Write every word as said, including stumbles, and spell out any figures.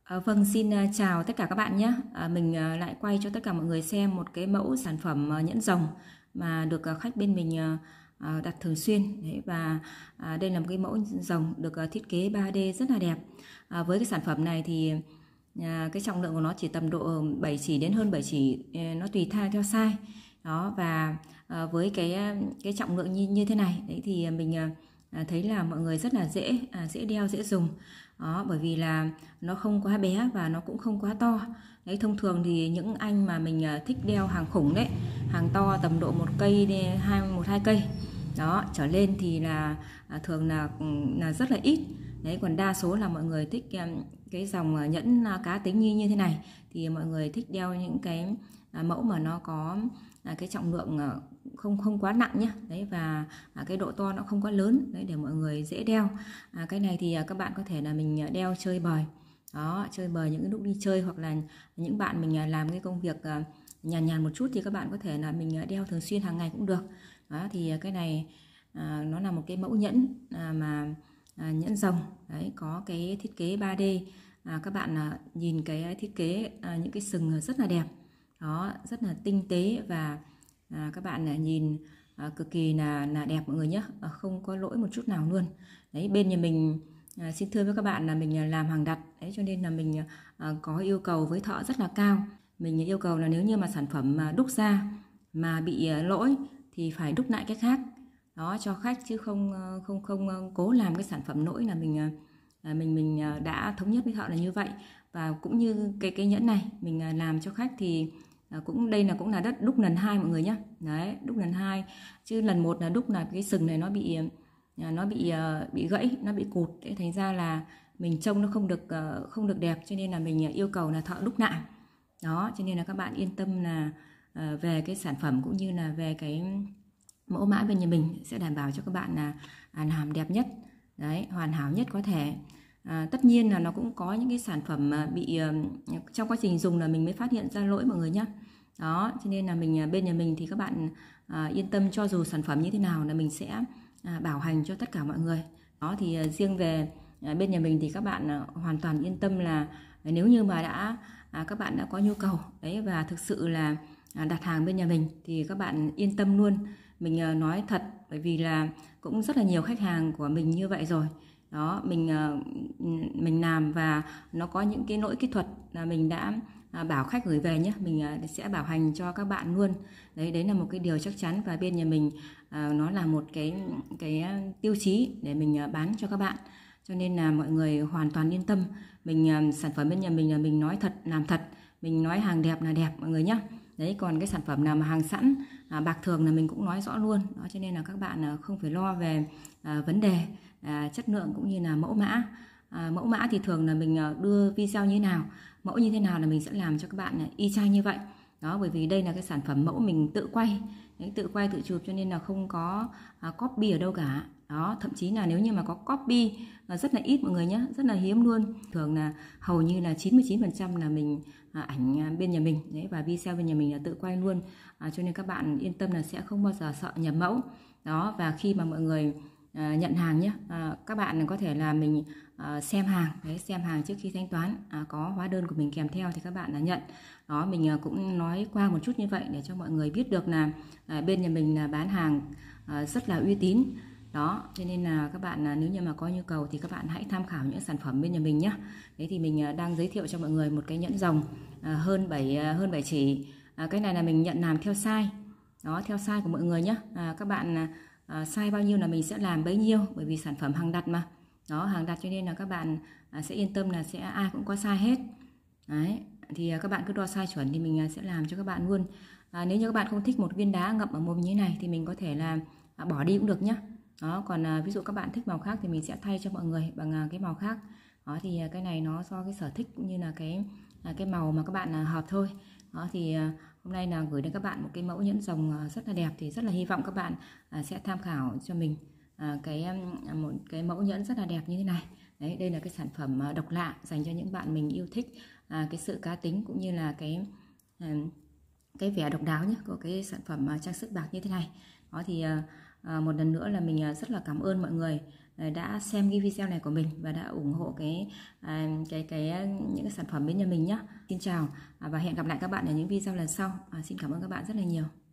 À, vâng, xin à, chào tất cả các bạn nhé. À, mình à, lại quay cho tất cả mọi người xem một cái mẫu sản phẩm à, nhẫn rồng mà được à, khách bên mình à, à, đặt thường xuyên. Đấy, và à, đây là một cái mẫu rồng được à, thiết kế ba D rất là đẹp. À, với cái sản phẩm này thì à, cái trọng lượng của nó chỉ tầm độ bảy chỉ đến hơn bảy chỉ, à, nó tùy tha theo size. Đó, và à, với cái cái trọng lượng như như thế này, đấy thì mình à, à, thấy là mọi người rất là dễ à, dễ đeo, dễ dùng. Đó, bởi vì là nó không quá bé và nó cũng không quá to. Đấy, thông thường thì những anh mà mình thích đeo hàng khủng đấy, hàng to tầm độ một cây, hai một hai cây đó trở lên thì là thường là là rất là ít. Đấy, còn đa số là mọi người thích cái dòng nhẫn cá tính như như thế này thì mọi người thích đeo những cái mẫu mà nó có cái trọng lượng không không quá nặng nhé. Đấy, và cái độ to nó không quá lớn đấy, để mọi người dễ đeo. À, cái này thì các bạn có thể là mình đeo chơi bời. Đó, chơi bời những lúc đi chơi, hoặc là những bạn mình làm cái công việc nhàn nhàn một chút thì các bạn có thể là mình đeo thường xuyên hàng ngày cũng được. Đó, thì cái này à, nó là một cái mẫu nhẫn à, mà à, nhẫn rồng đấy, có cái thiết kế ba D. À, các bạn à, nhìn cái thiết kế à, những cái sừng rất là đẹp. Đó, rất là tinh tế và à, các bạn à, nhìn à, cực kỳ là là đẹp mọi người nhé, à, không có lỗi một chút nào luôn. Đấy, bên nhà mình à, xin thưa với các bạn là mình làm hàng đặt đấy, cho nên là mình à, có yêu cầu với thợ rất là cao. Mình yêu cầu là nếu như mà sản phẩm mà đúc ra mà bị lỗi thì phải đúc lại cái khác đó cho khách, chứ không không không cố làm cái sản phẩm lỗi. Là mình mình mình đã thống nhất với thợ là như vậy. Và cũng như cái cái nhẫn này mình làm cho khách thì cũng đây là cũng là đất đúc lần hai mọi người nhé. Đấy, đúc lần hai, chứ lần một là đúc là cái sừng này nó bị nó bị bị gãy, nó bị cụt, để thành ra là mình trông nó không được không được đẹp, cho nên là mình yêu cầu là thợ đúc lại. Đó, cho nên là các bạn yên tâm là về cái sản phẩm cũng như là về cái mẫu mã bên nhà mình sẽ đảm bảo cho các bạn là làm đẹp nhất, đấy, hoàn hảo nhất có thể. À, tất nhiên là nó cũng có những cái sản phẩm mà bị trong quá trình dùng là mình mới phát hiện ra lỗi mọi người nhé. Đó, cho nên là mình bên nhà mình thì các bạn à, yên tâm, cho dù sản phẩm như thế nào là mình sẽ à, bảo hành cho tất cả mọi người. Đó, thì à, riêng về à, bên nhà mình thì các bạn à, hoàn toàn yên tâm là nếu như mà đã à, các bạn đã có nhu cầu đấy và thực sự là à, đặt hàng bên nhà mình thì các bạn yên tâm luôn. Mình à, nói thật, bởi vì là cũng rất là nhiều khách hàng của mình như vậy rồi. Đó, mình mình làm và nó có những cái lỗi kỹ thuật là mình đã bảo khách gửi về nhé, mình sẽ bảo hành cho các bạn luôn. Đấy, đấy là một cái điều chắc chắn, và bên nhà mình nó là một cái cái tiêu chí để mình bán cho các bạn. Cho nên là mọi người hoàn toàn yên tâm. Mình sản phẩm bên nhà mình là mình nói thật làm thật, mình nói hàng đẹp là đẹp mọi người nhé. Đấy, còn cái sản phẩm nào mà hàng sẵn à, bạc thường là mình cũng nói rõ luôn. Đó, cho nên là các bạn không phải lo về à, vấn đề à, chất lượng cũng như là mẫu mã. À, mẫu mã thì thường là mình đưa video như thế nào, mẫu như thế nào là mình sẽ làm cho các bạn y chang như vậy. Đó, bởi vì đây là cái sản phẩm mẫu mình tự quay, đấy, tự quay tự chụp, cho nên là không có à, copy ở đâu cả. Đó, thậm chí là nếu như mà có copy là rất là ít mọi người nhé, rất là hiếm luôn. Thường là hầu như là chín mươi chín phần trăm là mình à, ảnh bên nhà mình đấy, và video bên nhà mình là tự quay luôn. À, cho nên các bạn yên tâm là sẽ không bao giờ sợ nhập mẫu. Đó, và khi mà mọi người à, nhận hàng nhé, à, các bạn có thể là mình à, xem hàng đấy, xem hàng trước khi thanh toán, à, có hóa đơn của mình kèm theo thì các bạn là nhận. Đó, mình à, cũng nói qua một chút như vậy để cho mọi người biết được là à, bên nhà mình là bán hàng à, rất là uy tín. Đó, cho nên là các bạn là nếu như mà có nhu cầu thì các bạn hãy tham khảo những sản phẩm bên nhà mình nhé. Đấy, thì mình đang giới thiệu cho mọi người một cái nhẫn rồng à, hơn bảy hơn bảy chỉ. À, cái này là mình nhận làm theo size. Đó, theo size của mọi người nhé. À, các bạn à, size bao nhiêu là mình sẽ làm bấy nhiêu, bởi vì sản phẩm hàng đặt mà. Đó, hàng đặt cho nên là các bạn à, sẽ yên tâm là sẽ ai cũng có size hết. Đấy, thì à, các bạn cứ đo size chuẩn thì mình à, sẽ làm cho các bạn luôn. À, nếu như các bạn không thích một viên đá ngậm ở mồm như thế này thì mình có thể là à, bỏ đi cũng được nhé. Đó, còn à, ví dụ các bạn thích màu khác thì mình sẽ thay cho mọi người bằng à, cái màu khác. Đó, thì à, cái này nó do cái sở thích cũng như là cái à, cái màu mà các bạn à, hợp thôi. Đó, thì à, hôm nay là gửi đến các bạn một cái mẫu nhẫn rồng à, rất là đẹp, thì rất là hy vọng các bạn à, sẽ tham khảo cho mình à, cái à, một cái mẫu nhẫn rất là đẹp như thế này. Đấy, đây là cái sản phẩm à, độc lạ dành cho những bạn mình yêu thích à, cái sự cá tính cũng như là cái à, cái vẻ độc đáo nhé của cái sản phẩm à, trang sức bạc như thế này. Đó, thì à, À, một lần nữa là mình rất là cảm ơn mọi người đã xem cái video này của mình và đã ủng hộ cái cái cái những cái sản phẩm bên nhà mình nhé. Xin chào và hẹn gặp lại các bạn ở những video lần sau. Xin cảm ơn các bạn rất là nhiều.